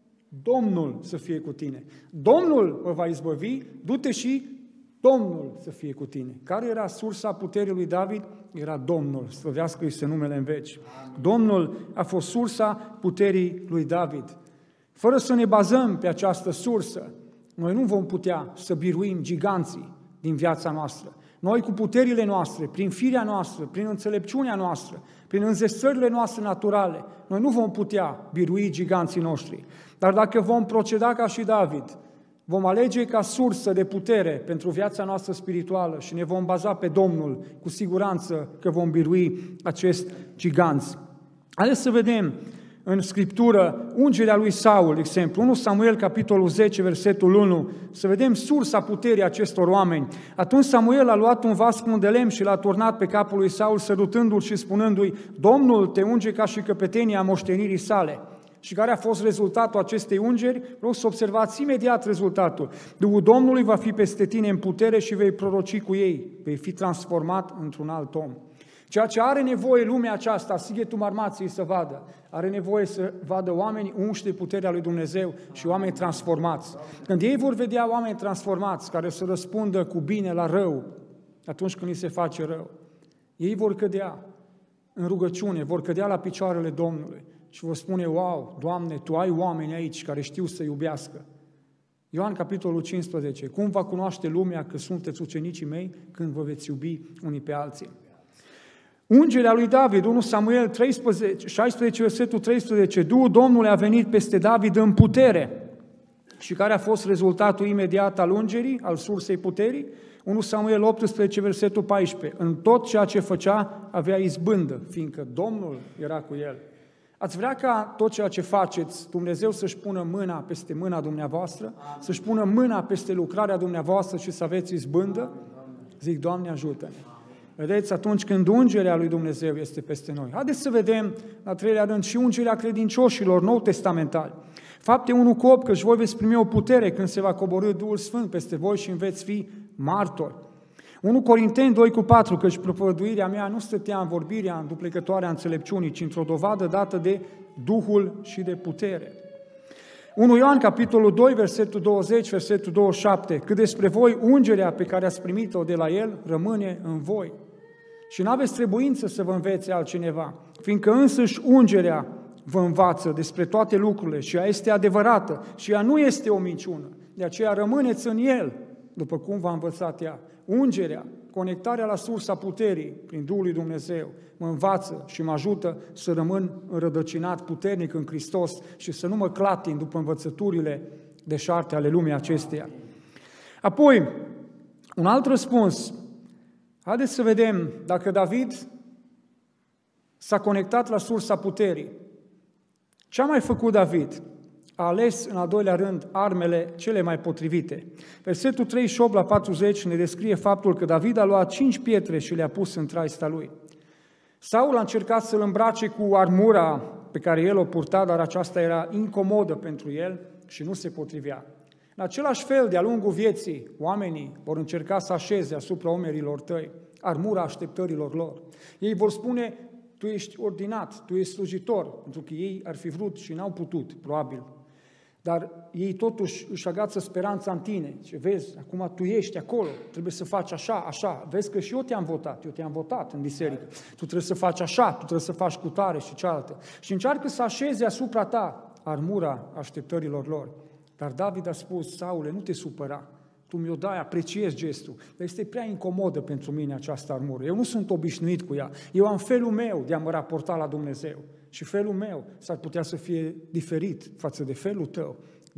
Domnul să fie cu tine. Domnul mă va izbăvi, du-te și Domnul să fie cu tine. Care era sursa puterii lui David? Era Domnul, slăvească-i numele în veci. Domnul a fost sursa puterii lui David. Fără să ne bazăm pe această sursă, noi nu vom putea să biruim giganții din viața noastră. Noi cu puterile noastre, prin firea noastră, prin înțelepciunea noastră, prin înzestrările noastre naturale, noi nu vom putea birui giganții noștri. Dar dacă vom proceda ca și David, vom alege ca sursă de putere pentru viața noastră spirituală și ne vom baza pe Domnul, cu siguranță că vom birui acest giganți. Haideți să vedem în Scriptură ungerea lui Saul, de exemplu, unu Samuel, capitolul zece, versetul unu, să vedem sursa puterii acestor oameni. Atunci Samuel a luat un vas plin de lemn și l-a turnat pe capul lui Saul, sărutându-l și spunându-i, Domnul te unge ca și căpetenia moștenirii sale. Și care a fost rezultatul acestei ungeri? Vreau să observați imediat rezultatul. Duhul Domnului va fi peste tine în putere și vei proroci cu ei. Vei fi transformat într-un alt om. Ceea ce are nevoie lumea aceasta, Sighetul Marmației să vadă, are nevoie să vadă oameni unși de puterea lui Dumnezeu și oameni transformați. Când ei vor vedea oameni transformați care să răspundă cu bine la rău, atunci când îi se face rău, ei vor cădea în rugăciune, vor cădea la picioarele Domnului și vor spune, wow, Doamne, Tu ai oameni aici care știu să iubească. Ioan, capitolul cincisprezece, cum va cunoaște lumea că sunteți ucenicii mei când vă veți iubi unii pe alții? Ungerea lui David, unu Samuel treisprezece, șaisprezece, versetul treisprezece, Duhul Domnului a venit peste David în putere. Și care a fost rezultatul imediat al ungerii, al sursei puterii? unu Samuel optsprezece, versetul paisprezece, în tot ceea ce făcea avea izbândă, fiindcă Domnul era cu el. Ați vrea ca tot ceea ce faceți, Dumnezeu să-și pună mâna peste mâna dumneavoastră, să-și pună mâna peste lucrarea dumneavoastră și să aveți izbândă? Zic, Doamne, ajută-ne! Vedeți, atunci când ungerea lui Dumnezeu este peste noi. Haideți să vedem, la treilea rând, și ungerea credincioșilor nou testamentali. Fapte unu cu opt, căci voi veți primi o putere când se va coborî Duhul Sfânt peste voi și veți fi martori. unu Corinteni doi cu patru, căci propovăduirea mea nu stătea în vorbirea înduplecătoarea înțelepciunii, ci într-o dovadă dată de Duhul și de putere. unu Ioan, capitolul doi, versetul douăzeci, versetul douăzeci și șapte, cât despre voi, ungerea pe care ați primit-o de la El rămâne în voi. Și nu aveți trebuință să vă învețe altcineva, fiindcă însăși ungerea vă învață despre toate lucrurile și ea este adevărată și ea nu este o minciună. De aceea rămâneți în El, după cum v-a învățat ea. Ungerea, conectarea la sursa puterii prin Duhul lui Dumnezeu, mă învață și mă ajută să rămân înrădăcinat puternic în Hristos și să nu mă clatin după învățăturile deșarte ale lumii acesteia. Apoi, un alt răspuns. Haideți să vedem dacă David s-a conectat la sursa puterii. Ce a mai făcut David? A ales, în al doilea rând, armele cele mai potrivite. Versetul treizeci și opt la patruzeci ne descrie faptul că David a luat cinci pietre și le-a pus în traista lui. Saul a încercat să-l îmbrace cu armura pe care el o purta, dar aceasta era incomodă pentru el și nu se potrivea. În același fel, de-a lungul vieții, oamenii vor încerca să așeze asupra umerilor tăi armura așteptărilor lor. Ei vor spune, tu ești ordinat, tu ești slujitor, pentru că ei ar fi vrut și n-au putut, probabil. Dar ei totuși își agață speranța în tine. Și vezi, acum tu ești acolo, trebuie să faci așa, așa. Vezi că și eu te-am votat, eu te-am votat în biserică. Tu trebuie să faci așa, tu trebuie să faci cu tare și cealaltă. Și încearcă să așeze asupra ta armura așteptărilor lor. Dar David a spus, Saule, nu te supăra. Tu mi-o dai, apreciez gestul, dar este prea incomodă pentru mine această armură. Eu nu sunt obișnuit cu ea. Eu am felul meu de a mă raporta la Dumnezeu. Și felul meu s-ar putea să fie diferit față de felul tău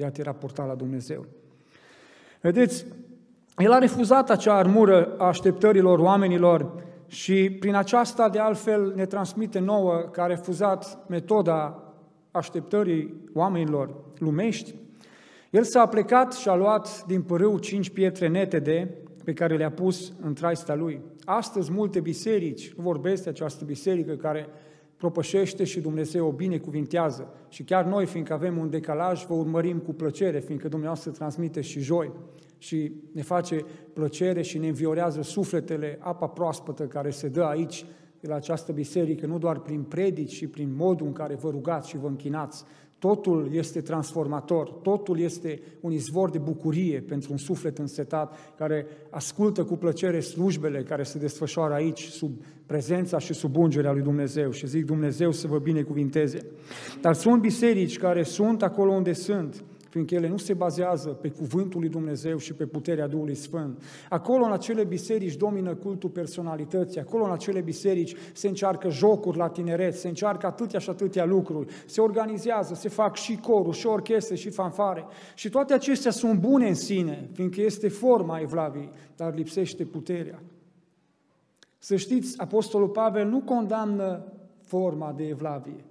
de a te raporta la Dumnezeu. Vedeți, el a refuzat acea armură a așteptărilor oamenilor și prin aceasta, de altfel, ne transmite nouă că a refuzat metoda așteptării oamenilor lumești. El s-a plecat și a luat din pârâu cinci pietre netede pe care le-a pus în traista lui. Astăzi multe biserici, nu vorbesc de această biserică care propășește și Dumnezeu o binecuvintează. Și chiar noi, fiindcă avem un decalaj, vă urmărim cu plăcere, fiindcă Dumnezeu transmite și joi și ne face plăcere și ne înviorează sufletele, apa proaspătă care se dă aici, de la această biserică, nu doar prin predici și prin modul în care vă rugați și vă închinați. Totul este transformator, totul este un izvor de bucurie pentru un suflet însetat care ascultă cu plăcere slujbele care se desfășoară aici sub prezența și sub ungerea lui Dumnezeu și zic Dumnezeu să vă binecuvinteze. Dar sunt biserici care sunt acolo unde sunt, fiindcă ele nu se bazează pe cuvântul lui Dumnezeu și pe puterea Duhului Sfânt. Acolo, în acele biserici, domină cultul personalității, acolo, în acele biserici, se încearcă jocuri la tineret, se încearcă atâtea și atâtea lucruri, se organizează, se fac și coruri, și orchestre, și fanfare. Și toate acestea sunt bune în sine, fiindcă este forma evlaviei, dar lipsește puterea. Să știți, Apostolul Pavel nu condamnă forma de evlavie,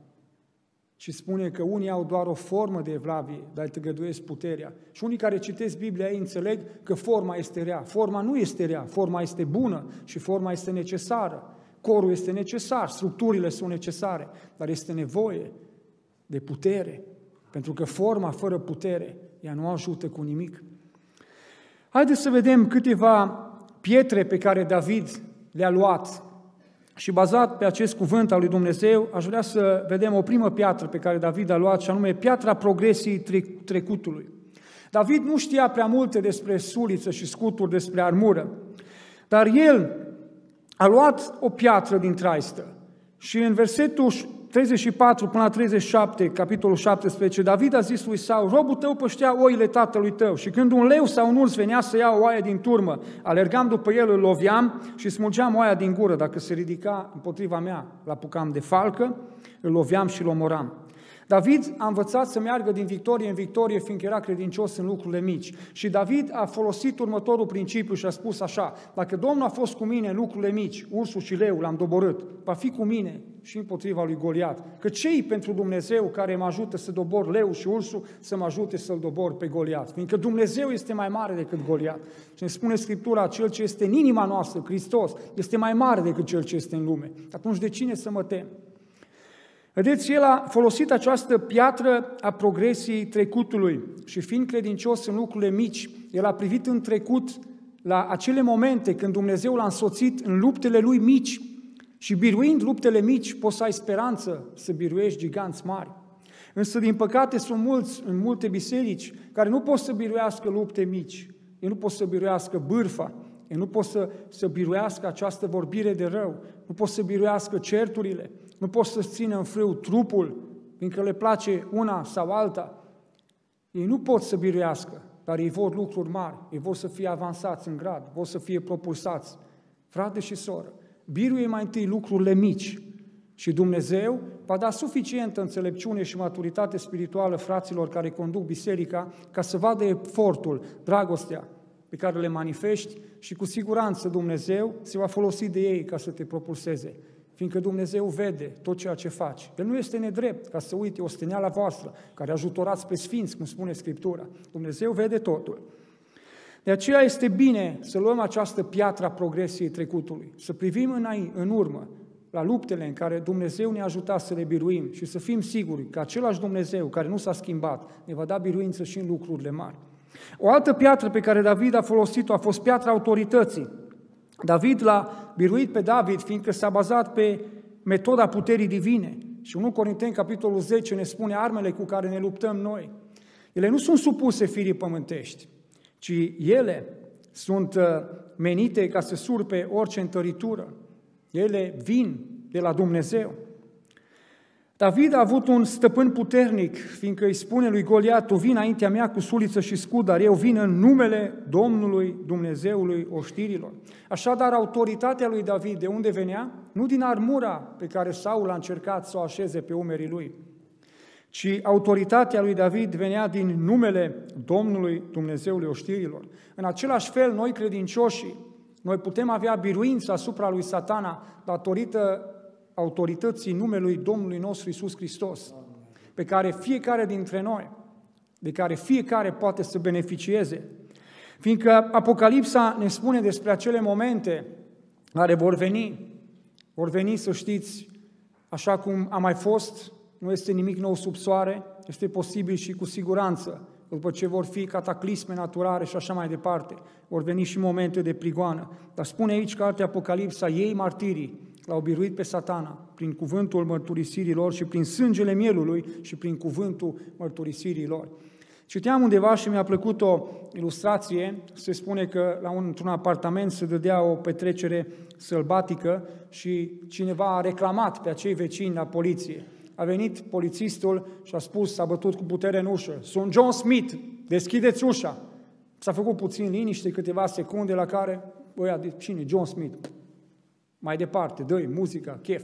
și spune că unii au doar o formă de evlavie, dar îi tăgăduiesc puterea. Și unii care citesc Biblia ei înțeleg că forma este rea. Forma nu este rea, forma este bună și forma este necesară. Corul este necesar, structurile sunt necesare, dar este nevoie de putere, pentru că forma fără putere, ea nu ajută cu nimic. Haideți să vedem câteva pietre pe care David le-a luat. Și bazat pe acest cuvânt al lui Dumnezeu, aș vrea să vedem o primă piatră pe care David a luat, și anume piatra progresiei trecutului. David nu știa prea multe despre suliță și scuturi, despre armură, dar el a luat o piatră din traistă și în versetul treizeci și patru până la treizeci și șapte, capitolul șaptesprezece, David a zis lui Saul, robul tău păștea oile tatălui tău și când un leu sau un urs venea să ia o oaie din turmă, alergam după el, îl loveam și smulgeam oaia din gură. Dacă se ridica împotriva mea, l-apucam de falcă, îl loveam și îl omoram. David a învățat să meargă din victorie în victorie, fiindcă era credincios în lucrurile mici. Și David a folosit următorul principiu și a spus așa, dacă Domnul a fost cu mine în lucrurile mici, ursul și leul l-am doborât, va fi cu mine și împotriva lui Goliat. Că ce-i pentru Dumnezeu care mă ajută să dobor leul și ursul, să mă ajute să-l dobor pe Goliat? Fiindcă Dumnezeu este mai mare decât Goliat. Și ne spune Scriptura, cel ce este în inima noastră, Hristos, este mai mare decât cel ce este în lume. Atunci de cine să mă tem? Vedeți, el a folosit această piatră a progresiei trecutului și fiind credincios în lucrurile mici, el a privit în trecut la acele momente când Dumnezeu l-a însoțit în luptele lui mici și biruind luptele mici poți să ai speranță să biruiești giganți mari. Însă, din păcate, sunt mulți în multe biserici care nu pot să biruiască lupte mici, ei nu pot să biruiască bârfa, ei nu pot să, să biruiască această vorbire de rău, nu pot să biruiască certurile, nu pot să țină în frâu trupul, fiindcă le place una sau alta. Ei nu pot să biruiască, dar ei vor lucruri mari, ei vor să fie avansați în grad, vor să fie propulsați. Frate și soră, biruie mai întâi lucrurile mici și Dumnezeu va da suficientă înțelepciune și maturitate spirituală fraților care conduc biserica ca să vadă efortul, dragostea pe care le manifesti și cu siguranță Dumnezeu se va folosi de ei ca să te propulseze. Fiindcă Dumnezeu vede tot ceea ce faci. El nu este nedrept ca să uite osteneala voastră, care ajutorați pe sfinți, cum spune Scriptura. Dumnezeu vede totul. De aceea este bine să luăm această piatră a progresiei trecutului, să privim în, în urmă la luptele în care Dumnezeu ne-a ajutat să le biruim și să fim siguri că același Dumnezeu care nu s-a schimbat ne va da biruință și în lucrurile mari. O altă piatră pe care David a folosit-o a fost piatra autorității. David l-a biruit pe David, fiindcă s-a bazat pe metoda puterii divine. Și unu Corinteni, capitolul zece, ne spune armele cu care ne luptăm noi. Ele nu sunt supuse firii pământești, ci ele sunt menite ca să surpe orice întăritură. Ele vin de la Dumnezeu. David a avut un stăpân puternic, fiindcă îi spune lui Goliat, tu vii înaintea mea cu suliță și scut, dar eu vin în numele Domnului Dumnezeului oștirilor. Așadar, autoritatea lui David, de unde venea? Nu din armura pe care Saul a încercat să o așeze pe umerii lui, ci autoritatea lui David venea din numele Domnului Dumnezeului oștirilor. În același fel, noi credincioșii, noi putem avea biruință asupra lui Satana datorită autorității numelui Domnului nostru Iisus Hristos, pe care fiecare dintre noi, de care fiecare poate să beneficieze. Fiindcă Apocalipsa ne spune despre acele momente care vor veni, vor veni, să știți, așa cum a mai fost, nu este nimic nou sub soare, este posibil și cu siguranță, după ce vor fi cataclisme naturale și așa mai departe, vor veni și momente de prigoană. Dar spune aici cartea Apocalipsa, ei martirii l-au biruit pe Satana prin cuvântul mărturisirii lor și prin sângele mielului și prin cuvântul mărturisirii lor. Citeam undeva și mi-a plăcut o ilustrație, se spune că la un, într-un apartament se dădea o petrecere sălbatică și cineva a reclamat pe acei vecini la poliție. A venit polițistul și a spus, s-a bătut cu putere în ușă, sunt John Smith, deschideți ușa. S-a făcut puțin liniște, câteva secunde, la care, ăia, cine? John Smith. Mai departe, dă-i muzica, chef.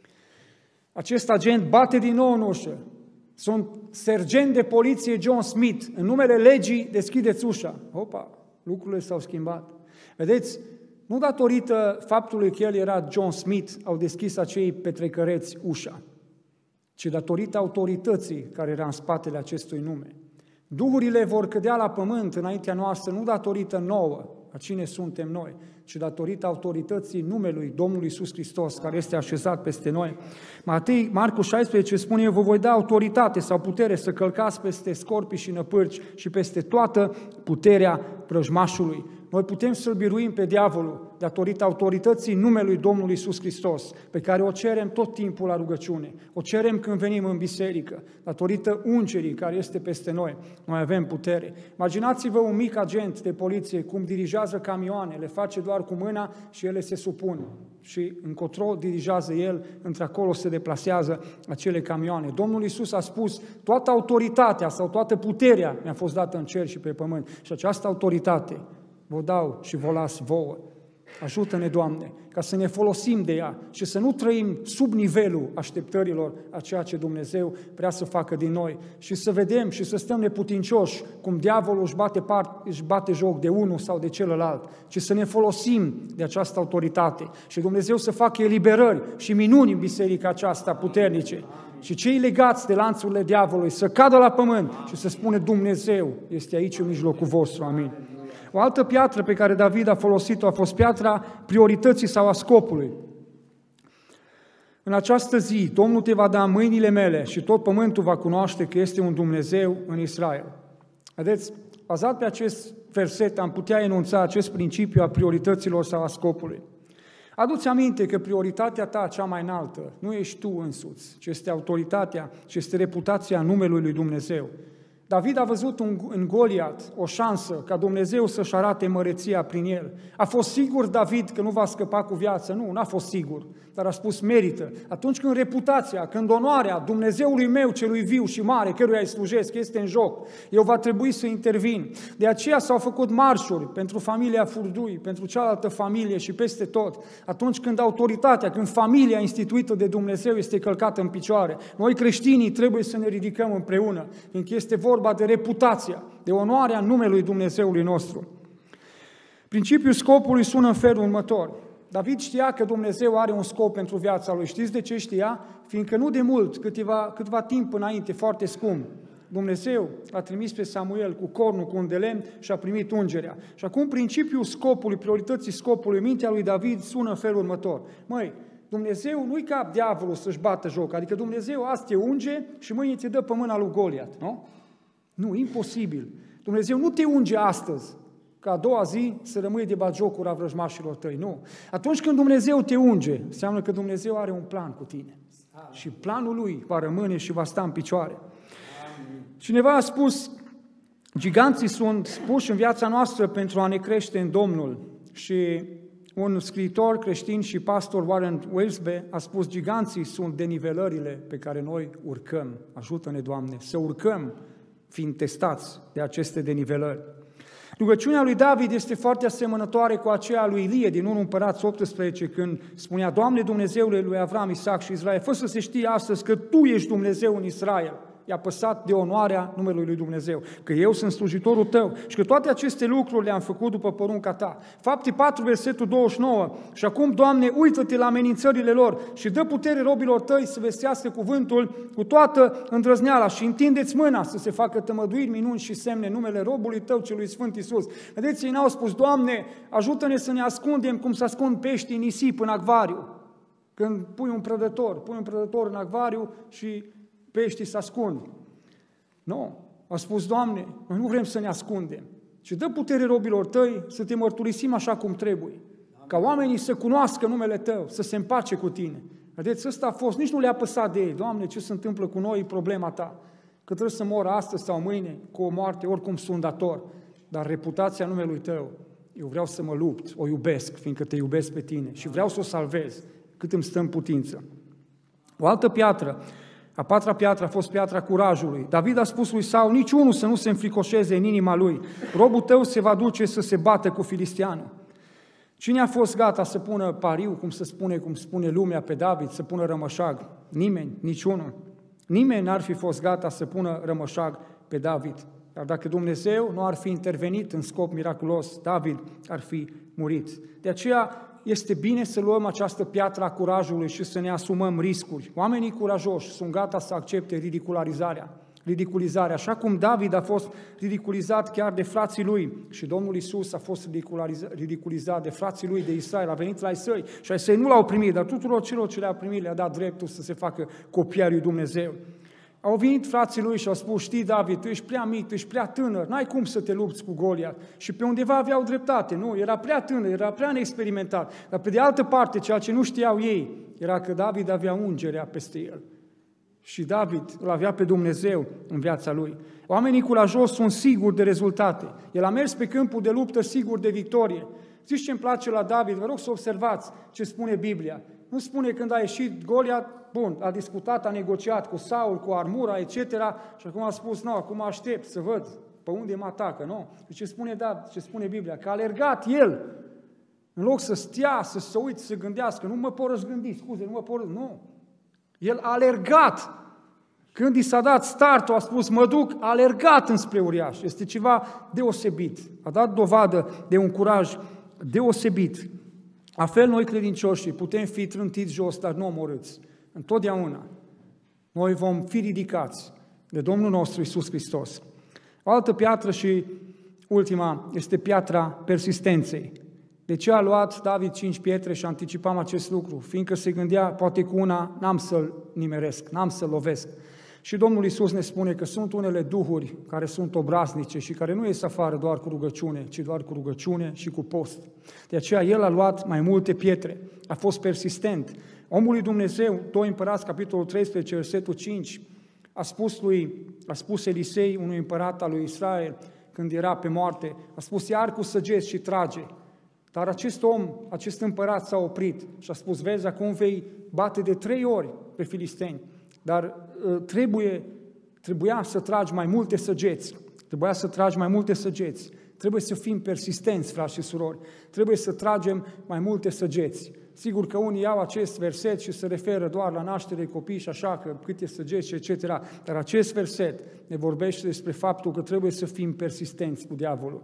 Acest agent bate din nou în ușă. Sunt sergent de poliție John Smith, în numele legii deschideți ușa. Opa, lucrurile s-au schimbat. Vedeți, nu datorită faptului că el era John Smith, au deschis acei petrecăreți ușa, ci datorită autorității care era în spatele acestui nume. Duhurile vor cădea la pământ înaintea noastră, nu datorită nouă, a cine suntem noi, ci datorită autorității numelui Domnului Iisus Hristos, care este așezat peste noi. Matei, Marcu șaisprezece spune, eu vă voi da autoritate sau putere să călcați peste scorpii și năpârci și peste toată puterea vrăjmașului. Noi putem să-l biruim pe diavolul datorită autorității numelui Domnului Iisus Hristos, pe care o cerem tot timpul la rugăciune, o cerem când venim în biserică, datorită ungerii care este peste noi. Noi avem putere. Imaginați-vă un mic agent de poliție cum dirigează camioane, le face doar cu mâna și ele se supun. Și încotro dirigează el, într-acolo se deplasează acele camioane. Domnul Iisus a spus, toată autoritatea sau toată puterea mi-a fost dată în cer și pe pământ. Și această autoritate vă dau și vă las vouă. Ajută-ne, Doamne, ca să ne folosim de ea și să nu trăim sub nivelul așteptărilor a ceea ce Dumnezeu vrea să facă din noi și să vedem și să stăm neputincioși cum diavolul își bate, part, își bate joc de unul sau de celălalt, ci să ne folosim de această autoritate și Dumnezeu să facă eliberări și minuni în biserica aceasta puternice. Și cei legați de lanțurile diavolului să cadă la pământ și să spună Dumnezeu este aici în mijlocul vostru. Amin. O altă piatră pe care David a folosit-o a fost piatra priorității sau a scopului. În această zi, Domnul te va da în mâinile mele și tot pământul va cunoaște că este un Dumnezeu în Israel. Vedeți, bazat pe acest verset am putea enunța acest principiu a priorităților sau a scopului. Adu-ți aminte că prioritatea ta cea mai înaltă nu ești tu însuți, ci este autoritatea, ci este reputația numelui lui Dumnezeu. David a văzut în Goliat o șansă ca Dumnezeu să-și arate măreția prin el. A fost sigur David că nu va scăpa cu viață? Nu, n-a fost sigur, dar a spus merită. Atunci când reputația, când onoarea Dumnezeului meu celui viu și mare, căruia îi slujesc, este în joc, eu va trebui să intervin. De aceea s-au făcut marșuri pentru familia Furdui, pentru cealaltă familie și peste tot. Atunci când autoritatea, când familia instituită de Dumnezeu este călcată în picioare, noi creștinii trebuie să ne ridicăm împreună, fiindcă este vorba de reputația, de onoarea numelui Dumnezeului nostru. Principiul scopului sună în felul următor. David știa că Dumnezeu are un scop pentru viața lui. Știți de ce știa? Fiindcă nu de mult, câteva, câteva timp înainte, foarte scump, Dumnezeu a trimis pe Samuel cu cornul, cu un de lemn și a primit ungerea. Și acum principiul scopului, priorității scopului, mintea lui David sună în felul următor. Măi, Dumnezeu nu-i ca diavolul să-și bată joc, adică Dumnezeu azi te unge și mâine te dă pe mâna lui Goliat, nu? Nu, imposibil. Dumnezeu nu te unge astăzi, ca a doua zi să rămâi de batjocura vrăjmașilor tăi, nu. Atunci când Dumnezeu te unge, înseamnă că Dumnezeu are un plan cu tine. Și planul Lui va rămâne și va sta în picioare. Cineva a spus, giganții sunt puși în viața noastră pentru a ne crește în Domnul. Și un scriitor creștin și pastor, Warren Wiersbe, a spus, giganții sunt denivelările pe care noi urcăm. Ajută-ne, Doamne, să urcăm fiind testați de aceste denivelări. Rugăciunea lui David este foarte asemănătoare cu aceea lui Ilie din unu Împărați optsprezece, când spunea, Doamne Dumnezeule lui Avram, Isaac și Israel, fă să se știe astăzi că Tu ești Dumnezeu în Israel. I-a păsat de onoarea numelui lui Dumnezeu, că eu sunt slujitorul tău și că toate aceste lucruri le-am făcut după porunca ta. Fapte patru, versetul douăzeci și nouă. Și acum, Doamne, uită-te la amenințările lor și dă putere robilor tăi să vestească cuvântul cu toată îndrăzneala și întindeți mâna să se facă tămăduiri, minuni și semne în numele robului tău celui Sfânt Iisus. Vedeți, ei n-au spus, Doamne, ajută-ne să ne ascundem cum se ascund peștii în nisip, în acvariu. Când pui un prădător, pui un prădător în acvariu și peștii se ascund. Nu. A spus, Doamne, noi nu vrem să ne ascundem, ci dă putere robilor tăi să te mărturisim așa cum trebuie. Ca oamenii să cunoască numele tău, să se împace cu tine. Vedeți, ăsta a fost, nici nu le-a păsat de ei. Doamne, ce se întâmplă cu noi, e problema ta. Că trebuie să mor astăzi sau mâine cu o moarte, oricum sunt dator. Dar reputația numelui tău, eu vreau să mă lupt, o iubesc, fiindcă te iubesc pe tine și vreau să o salvez cât îmi stă în putință. O altă piatră, a patra piatră a fost piatra curajului. David a spus lui Saul, niciunul să nu se înfricoșeze în inima lui. Robul tău se va duce să se bată cu filisteanul. Cine a fost gata să pună pariu, cum se spune, cum spune lumea, pe David, să pună rămășag? Nimeni, niciunul. Nimeni n-ar fi fost gata să pună rămășag pe David. Dar dacă Dumnezeu nu ar fi intervenit în scop miraculos, David ar fi murit. De aceea este bine să luăm această piatră a curajului și să ne asumăm riscuri. Oamenii curajoși sunt gata să accepte ridicularizarea. ridiculizarea, așa cum David a fost ridiculizat chiar de frații lui și Domnul Iisus a fost ridiculizat de frații lui de Israel, a venit la ai săi și ai săi nu l-au primit, dar tuturor celor ce le-au primit le-a dat dreptul să se facă copii ai lui Dumnezeu. Au venit frații lui și au spus, știi David, tu ești prea mic, tu ești prea tânăr, n-ai cum să te lupți cu Goliat. Și pe undeva aveau dreptate, nu, era prea tânăr, era prea neexperimentat. Dar pe de altă parte, ceea ce nu știau ei, era că David avea ungerea peste el. Și David îl avea pe Dumnezeu în viața lui. Oamenii curajoși sunt siguri de rezultate. El a mers pe câmpul de luptă sigur de victorie. Zici ce îmi place la David? Vă rog să observați ce spune Biblia. Nu spune când a ieșit Goliat, bun, a discutat, a negociat cu Saul, cu armura, et cetera. Și acum a spus, nu, acum aștept să văd pe unde mă atacă, nu? Și ce spune David, ce spune Biblia? Că a alergat el, în loc să stea, să se uite, să gândească, nu mă pot răzgândi, scuze, nu mă pot răzgândi, nu. El a alergat. Când i s-a dat startul, a spus, mă duc, a alergat înspre uriaș. Este ceva deosebit. A dat dovadă de un curaj deosebit. La fel, noi credincioșii putem fi trântiți jos, dar nu omorâți. Întotdeauna. Noi vom fi ridicați de Domnul nostru Iisus Hristos. O altă piatră și ultima este piatra persistenței. De ce a luat David cinci pietre și anticipam acest lucru? Fiindcă se gândea, poate cu una n-am să-l nimeresc, n-am să-l lovesc. Și Domnul Iisus ne spune că sunt unele duhuri care sunt obraznice și care nu ies afară doar cu rugăciune, ci doar cu rugăciune și cu post. De aceea El a luat mai multe pietre, a fost persistent. Omul lui Dumnezeu, doi Împărați, capitolul treisprezece, versetul cinci, a spus, lui, a spus Elisei, unui împărat al lui Israel, când era pe moarte, a spus, ia arcul săgeți și trage. Dar acest om, acest împărat s-a oprit și a spus, vezi, acum vei bate de trei ori pe filisteni, dar trebuie, trebuia să tragi mai multe săgeți, trebuia să tragi mai multe săgeți, trebuie să fim persistenți, frați și surori, trebuie să tragem mai multe săgeți. Sigur că unii iau acest verset și se referă doar la naștere copii și așa, că câte săgeți, et cetera. Dar acest verset ne vorbește despre faptul că trebuie să fim persistenți cu diavolul.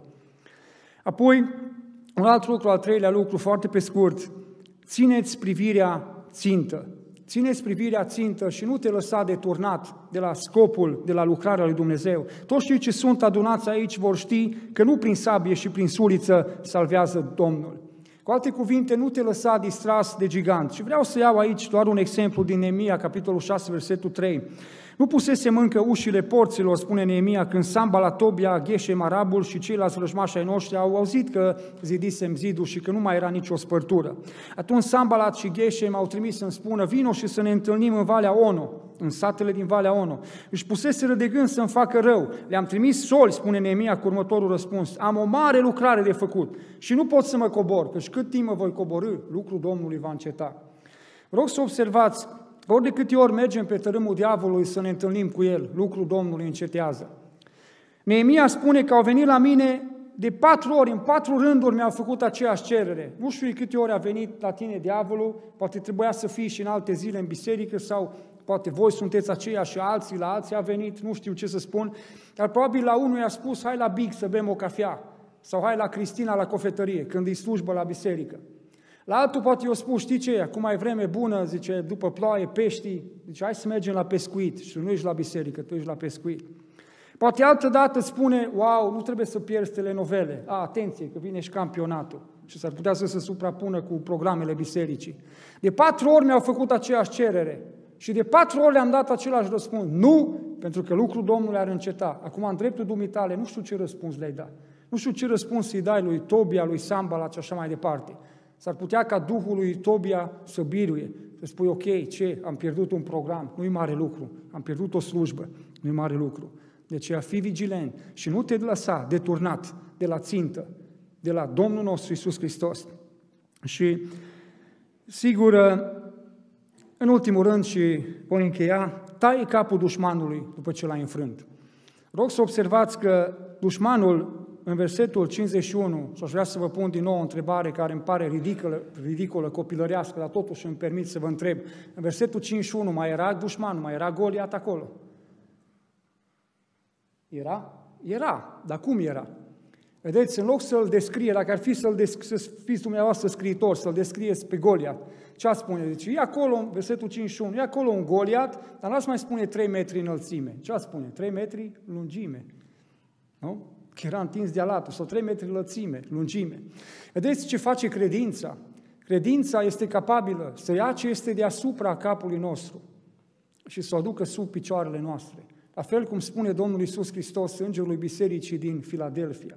Apoi, un alt lucru, al treilea lucru, foarte pe scurt, țineți privirea țintă. Țineți privirea țintă și nu te lăsa deturnat de la scopul, de la lucrarea lui Dumnezeu. Toți cei ce sunt adunați aici vor ști că nu prin sabie și prin suliță salvează Domnul. Cu alte cuvinte, nu te lăsa distras de gigant. Și vreau să iau aici doar un exemplu din Neemia, capitolul șase, versetul trei. Nu pusesem încă ușile porților, spune Neemia, când Sanballat, Tobia, Geshem, Arabul și ceilalți vrăjmași ai noștri au auzit că zidisem zidul și că nu mai era nicio spărtură. Atunci Sanballat și Geshem au trimis să-mi spună, vino și să ne întâlnim în Valea Ono, în satele din Valea Ono. Își puseseră de gând să-mi facă rău. Le-am trimis soli, spune Neemia, cu următorul răspuns. Am o mare lucrare de făcut și nu pot să mă cobor, căci cât timp mă voi coborî, lucrul Domnului va înceta. Rog să observați, ori de câte ori mergem pe tărâmul diavolului să ne întâlnim cu el, lucrul Domnului încetează. Neemia spune că au venit la mine de patru ori, în patru rânduri mi-au făcut aceeași cerere. Nu știu câte ori a venit la tine diavolul, poate trebuia să fii și în alte zile în biserică sau poate voi sunteți aceia și alții, la alții a venit, nu știu ce să spun, dar probabil la unul i-a spus, hai la Big să bem o cafea, sau hai la Cristina la cofetărie, când e slujbă la biserică. La altul poate i-a spus, știi ce, acum e vreme bună, zice, după ploaie, peștii, zice, hai să mergem la pescuit și nu ești la biserică, tu ești la pescuit. Poate altă dată spune, wow, nu trebuie să pierzi telenovele, a, atenție, că vine și campionatul și s-ar putea să se suprapună cu programele bisericii. De patru ori mi-au făcut aceeași cerere și de patru ori le-am dat același răspuns, nu, pentru că lucrul Domnului ar înceta. Acum, în dreptul dumitale, nu știu ce răspuns le-ai dat, nu știu ce răspuns îi dai lui Tobia, lui Sambalat și așa mai departe. S-ar putea ca Duhul lui Tobia să biruie, să spui, ok, ce, am pierdut un program, nu-i mare lucru, am pierdut o slujbă, nu-i mare lucru. De aceea fii vigilent și nu te lăsa deturnat de la țintă, de la Domnul nostru Iisus Hristos. Și, sigur, în ultimul rând, și voi încheia, taie capul dușmanului după ce l-ai înfrânt. Rog să observați că dușmanul, în versetul cincizeci și unu, și aș vrea să vă pun din nou o întrebare care îmi pare ridicolă, ridicolă copilărească, dar totuși îmi permit să vă întreb. În versetul cincizeci și unu mai era dușmanul, mai era Goliat acolo? Era? Era. Dar cum era? Vedeți, în loc să-l descrie, dacă ar fi să-l desc- să fiți dumneavoastră scriitor, să-l descrieți pe Goliat, ce a spune? Deci e acolo, în versetul cincizeci și unu, e acolo un Goliat, dar nu-ați mai spune trei metri înălțime. Ce a spune? trei metri lungime. Nu? Că era întins de-a latul, sau trei metri lățime, lungime. Vedeți ce face credința? Credința este capabilă să ia ce este deasupra capului nostru și să o aducă sub picioarele noastre. La fel cum spune Domnul Iisus Hristos, îngerului bisericii din Filadelfia.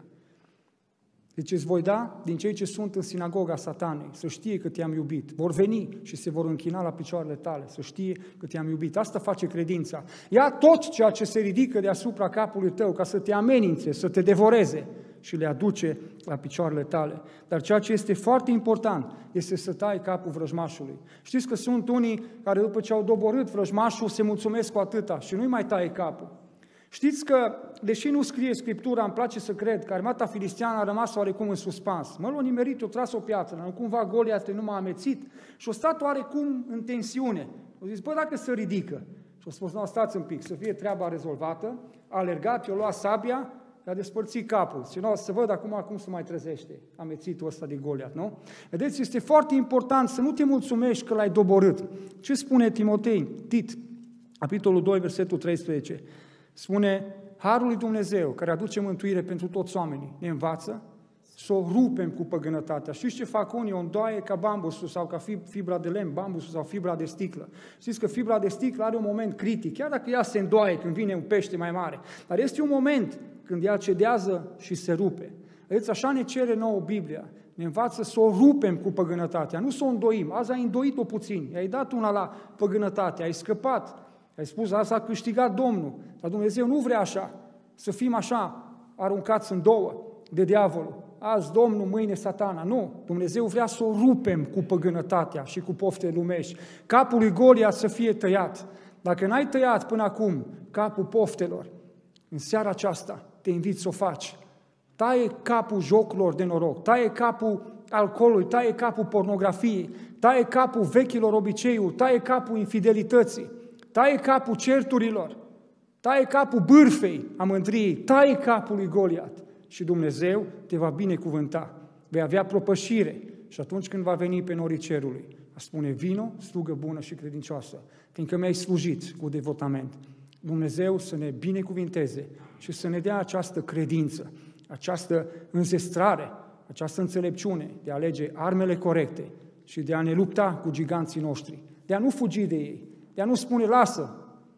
Deci îți voi da din cei ce sunt în sinagoga Satanei, să știe că te-am iubit. Vor veni și se vor închina la picioarele tale, să știe că te-am iubit. Asta face credința. Ia tot ceea ce se ridică deasupra capului tău ca să te amenințe, să te devoreze și le aduce la picioarele tale. Dar ceea ce este foarte important este să tai capul vrăjmașului. Știți că sunt unii care după ce au doborât vrăjmașul se mulțumesc cu atâta și nu-i mai taie capul. Știți că, deși nu scrie Scriptura, îmi place să cred că armata filisteană a rămas oarecum în suspans. Mă, l-a nimerit, o tras o piatră, nu cumva Goliat nu m-a amețit și o stat oarecum în tensiune. O zis, bă, dacă se ridică. Și o spus, nu, stați un pic, să fie treaba rezolvată. A alergat, i-a luat sabia, i-a despărțit capul. Și nu, să văd acum cum se mai trezește amețitul ăsta de Goliat, nu? Vedeți, este foarte important să nu te mulțumești că l-ai doborât. Ce spune Timotei, Tit, capitolul doi, versetul treisprezece? Spune, harul lui Dumnezeu, care aduce mântuire pentru toți oamenii, ne învață să o rupem cu păgânătatea. Știți ce fac unii? O îndoaie ca bambusul sau ca fibra de lemn, bambusul sau fibra de sticlă. Știți că fibra de sticlă are un moment critic, chiar dacă ea se îndoaie când vine un pește mai mare. Dar este un moment când ea cedează și se rupe. Vedeți, așa ne cere nouă Biblia. Ne învață să o rupem cu păgânătatea, nu să o îndoim. Azi ai îndoit-o puțin, i-ai dat una la păgânătate, ai scăpat. Ai spus, asta a câștigat Domnul, dar Dumnezeu nu vrea așa, să fim așa aruncați în două de diavolul. Azi Domnul, mâine Satana. Nu, Dumnezeu vrea să o rupem cu păgânătatea și cu pofte lumești. Capul lui Goliat să fie tăiat. Dacă n-ai tăiat până acum capul poftelor, în seara aceasta te invit să o faci. Taie capul jocurilor de noroc, taie capul alcoolului, taie capul pornografiei, taie capul vechilor obiceiuri, taie capul infidelității, taie capul certurilor, taie capul bârfei a mândriei, taie capul lui Goliat și Dumnezeu te va binecuvânta. Vei avea propășire și atunci când va veni pe norii cerului, a spune, vino, slugă bună și credincioasă, fiindcă mi-ai slujit cu devotament. Dumnezeu să ne binecuvinteze și să ne dea această credință, această înzestrare, această înțelepciune de a alege armele corecte și de a ne lupta cu giganții noștri, de a nu fugi de ei, de a nu spune, lasă,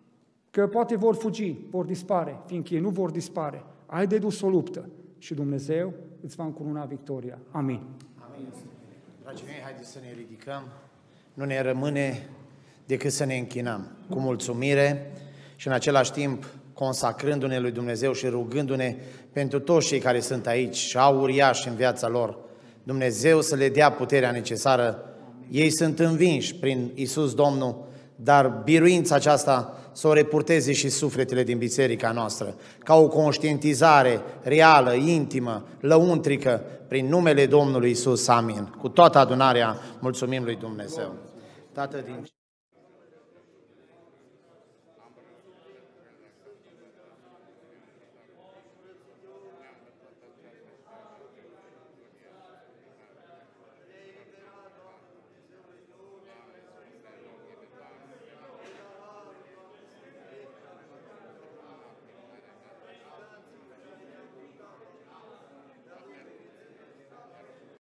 că poate vor fugi, vor dispare, fiindcă ei nu vor dispare. Ai de dus o luptă și Dumnezeu îți va încununa victoria. Amin. Amin. Dragii mei, haideți să ne ridicăm. Nu ne rămâne decât să ne închinăm cu mulțumire și în același timp consacrându-ne lui Dumnezeu și rugându-ne pentru toți cei care sunt aici și au uriași în viața lor. Dumnezeu să le dea puterea necesară. Ei sunt învinși prin Iisus Domnul, dar biruința aceasta să o repurteze și sufletele din biserica noastră, ca o conștientizare reală, intimă, lăuntrică, prin numele Domnului Iisus. Amin. Cu toată adunarea, mulțumim lui Dumnezeu. Tată din